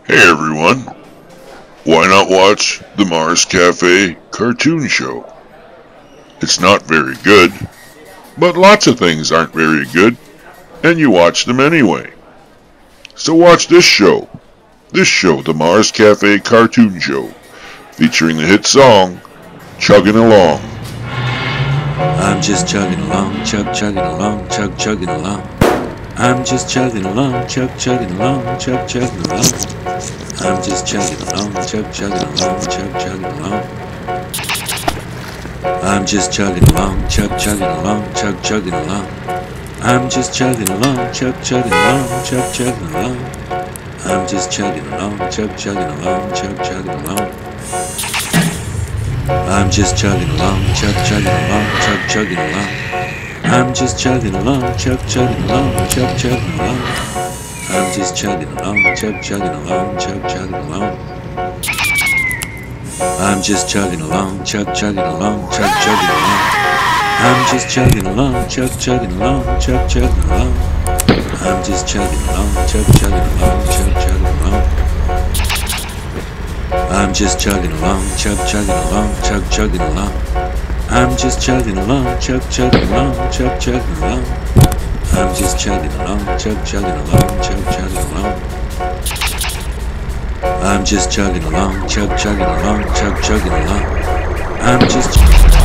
Hey everyone, why not watch the Mars Cafe cartoon show? It's not very good, but lots of things aren't very good, and you watch them anyway. So watch this show, the Mars Cafe cartoon show, featuring the hit song, Chugging Along. I'm just chugging along, chugging along, chugging along. I'm just chugging along, chugging along, chugging along. I'm just chugging along, chugging along, chugging along. I'm just chugging along, chugging along, chugging along. I'm just chugging along, chugging along, chugging along. I'm just chugging along, chugging along, chugging along. I'm just chugging along, chugging along, chugging along. I'm just chugging along, chugging along, chugging along. I'm just chugging along, chugging along, chugging along. I'm just chugging along, chugging along, chugging along. I'm just chugging along, chugging along, chugging along. I'm just chugging along, chugging along, chugging along. I'm just chugging along, chugging along, chugging along. I'm just chugging along, chugging along, chugging along. I'm just chugging along, chugging along, chugging along. I'm just chugging along, chugging along, chugging along. I'm just